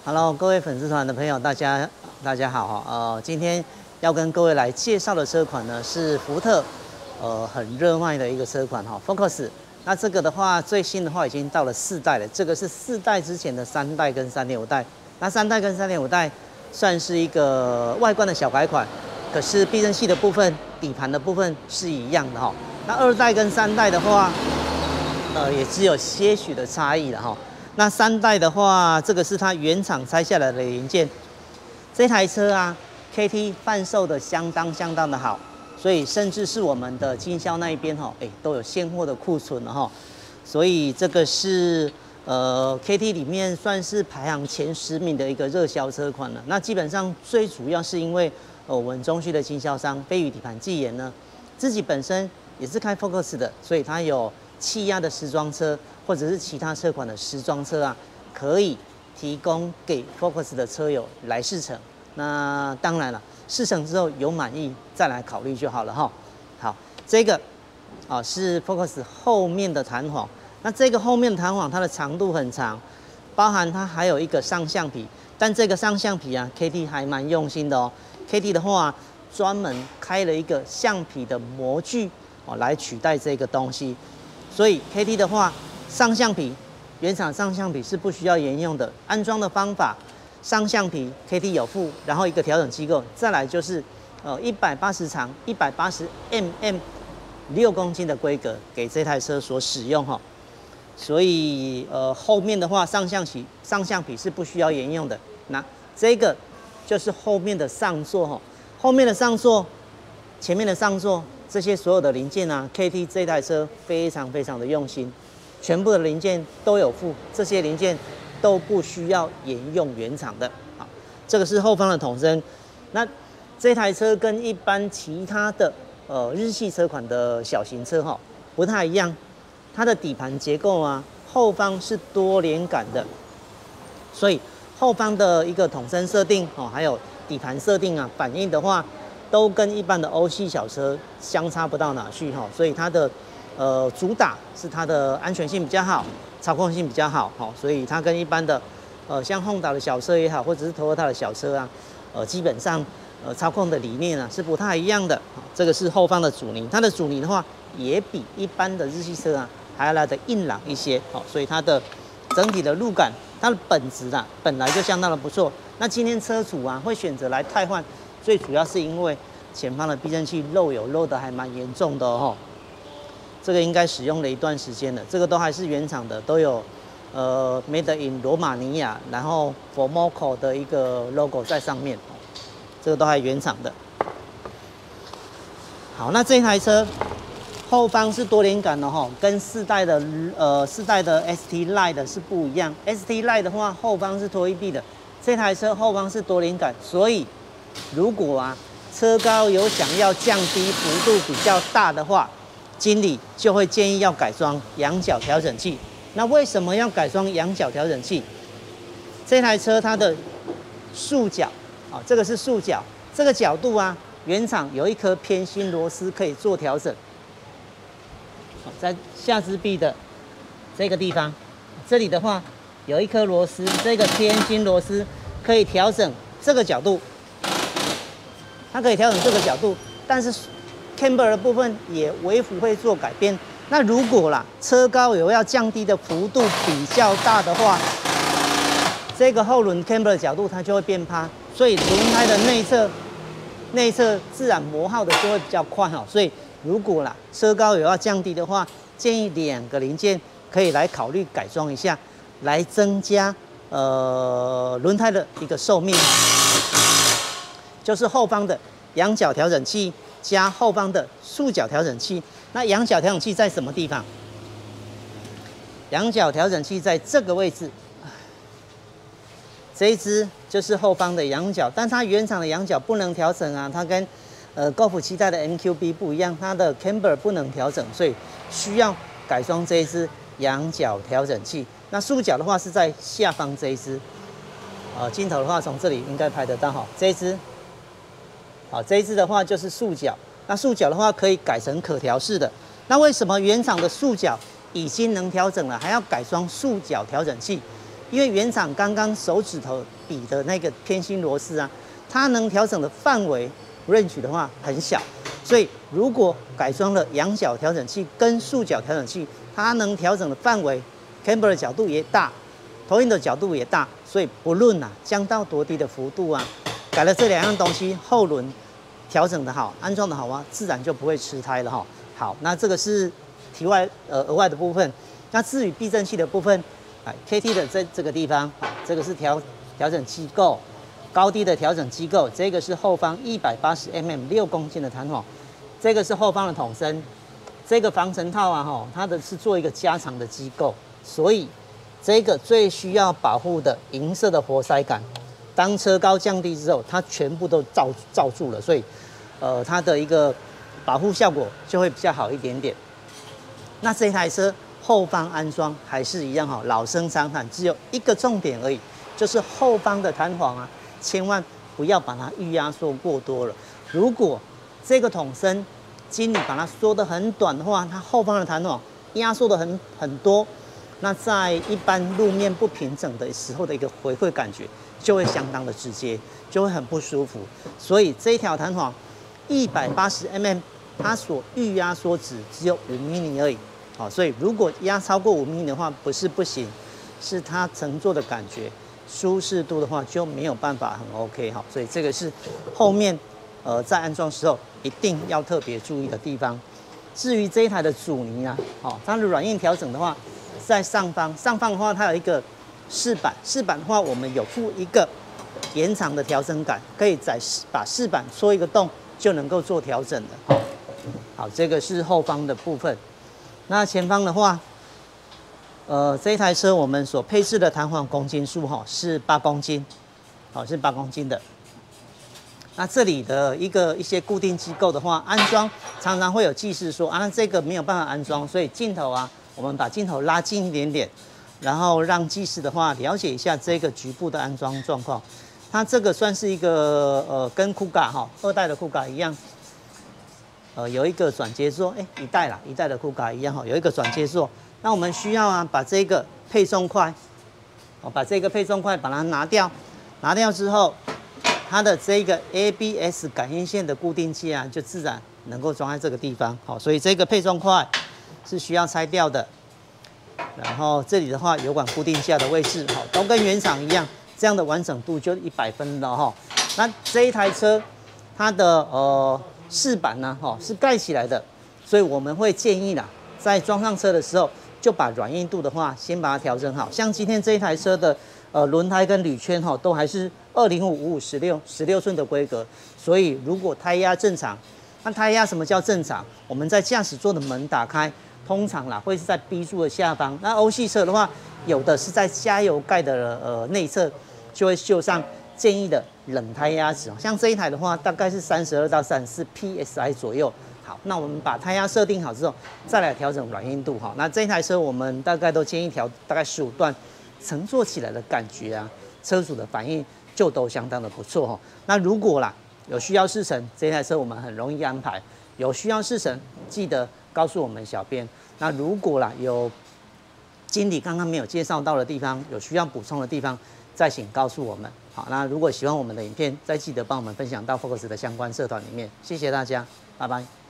Hello， 各位粉丝团的朋友，大家好今天要跟各位来介绍的车款呢是福特，很热卖的一个车款Focus。那这个的话，最新的话已经到了4代了，这个是4代之前的3代跟3.5代。那3代跟3.5代算是一个外观的小改款，可是避震器的部分、底盘的部分是一样的那2代跟3代的话，也只有些许的差异了那3代的话，这个是它原厂拆下来的零件。这台车啊 ，KT 贩售的相当的好，所以甚至是我们的经销那一边都有现货的库存了所以这个是KT 里面算是排行前10名的一个热销车款了。那基本上最主要是因为我们中区的经销商飞宇底盘技研呢，自己本身也是开 Focus 的，所以它有气压的时装车。或者是其他车款的时装车啊，可以提供给 Focus 的车友来试乘。那当然了，试乘之后有满意再来考虑就好了好，这个是 Focus 后面的弹簧。那这个后面的弹簧它的长度很长，包含它还有一个上橡皮。但这个上橡皮啊 ，KT 还蛮用心的KT 的话，专门开了一个橡皮的模具来取代这个东西。所以 KT 的话，上橡皮，原厂上橡皮是不需要沿用的。安装的方法，上橡皮 KT 有附，然后一个调整机构，再来就是180长180 mm 6公斤的规格给这台车所使用所以后面的话上橡皮是不需要沿用的。那这个就是后面的上座后面的上座，前面的上座这些所有的零件啊 ，KT 这台车非常的用心。全部的零件都有附，这些零件都不需要沿用原厂的。好，这个是后方的筒身。那这台车跟一般其他的日系车款的小型车不太一样，它的底盘结构啊，后方是多连杆的，所以后方的一个筒身设定还有底盘设定啊，反应的话都跟一般的欧系小车相差不到哪去所以它的主打是它的安全性比较好，操控性比较好所以它跟一般的像Honda的小车也好，或者是Toyota的小车啊，基本上操控的理念啊是不太一样的。这个是后方的阻尼，它的阻尼的话也比一般的日系车啊还要来的硬朗一些所以它的整体的路感，它的本质啊本来就相当的不错。那今天车主啊会选择来汰换，最主要是因为前方的避震器漏的还蛮严重的这个应该使用了一段时间了，这个都还是原厂的，都有Made in 罗马尼亚，然后 Formoco 的一个 logo 在上面，这个都还原厂的。好，那这台车后方是多连杆的跟4代的ST Line 是不一样。ST Line 的话后方是拖曳臂的，这台车后方是多连杆，所以如果啊车高有想要降低幅度比较大的话，经理就会建议要改装仰角调整器。那为什么要改装仰角调整器？这台车它的束角这个是束角，这个角度啊，原厂有一颗偏心螺丝可以做调整。在下支臂的这个地方，这里的话有一颗螺丝，这个偏心螺丝可以调整这个角度，它可以调整这个角度，但是Camber 的部分也微幅会做改变。那如果啦车高有要降低的幅度比较大的话，这个后轮 Camber 的角度它就会变趴，所以轮胎的内侧自然磨耗的就会比较快所以如果啦车高有要降低的话，建议2个零件可以来考虑改装一下，来增加轮胎的一个寿命，就是后方的仰角调整器加后方的束角调整器。那仰角调整器在什么地方？仰角调整器在这个位置，这一支就是后方的仰角，但它原厂的仰角不能调整啊，它跟Golf 7代的 MQB 不一样，它的 Camber 不能调整，所以需要改装这一支仰角调整器。那束角的话是在下方这一支，镜头的话从这里应该拍得到这一支。这一支的话就是束角，那束角的话可以改成可调式的。那为什么原厂的束角已经能调整了，还要改装束角调整器？ 因为原厂刚刚手指头比的那个偏心螺丝啊，它能调整的范围 range 的话很小，所以如果改装了仰角调整器跟竖角调整器，它能调整的范围 camber 的角度也大，投影的角度也大，所以不论降到多低的幅度啊，改了这2样东西，后轮调整的好，安装的好啊，自然就不会吃胎了哈。好，那这个是题外额外的部分。那至于避震器的部分，KT 的这个地方，这个是调整机构，高低的调整机构，这个是后方180mm 6公斤的弹簧，这个是后方的筒身，这个防尘套啊它的是做一个加长的机构，所以这个最需要保护的银色的活塞杆，当车高降低之后，它全部都罩住了，所以它的一个保护效果就会比较好一点点。那这台车后方安装还是一样老生常谈，只有一个重点而已，就是后方的弹簧啊，千万不要把它预压缩过多了。如果这个筒身经理把它缩得很短的话，它后方的弹簧压缩得很多，那在一般路面不平整的时候的一个回馈感觉就会相当的直接，就会很不舒服。所以这一条弹簧180mm，它所预压缩值只有5mm而已。所以如果压超过5mm的话，不是不行，是它乘坐的感觉、舒适度的话就没有办法很 OK 所以这个是后面在安装时候一定要特别注意的地方。至于这一台的阻尼啊，它的软硬调整的话，在上方的话它有一个饰板的话，我们有附一个延长的调整杆，可以把饰板戳一个洞就能够做调整的。好，这个是后方的部分。那前方的话，这一台车我们所配置的弹簧公斤数是8公斤，是8公斤的。那这里的一些固定机构的话，安装常常会有技师说那这个没有办法安装，所以镜头我们把镜头拉近一点点，然后让技师的话了解一下这个局部的安装状况。它这个算是一个跟Kuga2代的Kuga一样。有一个转接座，一代的Kuga一样有一个转接座。那我们需要把这个配重块，把这个配重块把它拿掉之后，它的这个 ABS 感应线的固定器就自然能够装在这个地方。所以这个配重块是需要拆掉的。然后这里的话，油管固定架的位置，都跟原厂一样，这样的完整度就100分了那这一台车，它的饰板呢，是盖起来的，所以我们会建议在装上车的时候，就把软硬度的话先把它调整好。像今天这一台车的轮胎跟铝圈都还是205/5516寸的规格，所以如果胎压正常，那胎压什么叫正常？我们在驾驶座的门打开，通常会是在 B 柱的下方。那欧系车的话，有的是在加油盖的内侧，就会绣上建议的冷胎压值，像这一台的话，大概是32到34 psi 左右。好，那我们把胎压设定好之后，再来调整软硬度那这一台车我们大概都建议调大概15段，乘坐起来的感觉车主的反应就都相当的不错那如果有需要试乘，这台车我们很容易安排。有需要试乘，记得告诉我们小编。那如果有经理刚刚没有介绍到的地方，有需要补充的地方，再请告诉我们。好，那如果喜欢我们的影片，再记得帮我们分享到 Focus 的相关社团里面。谢谢大家，拜拜。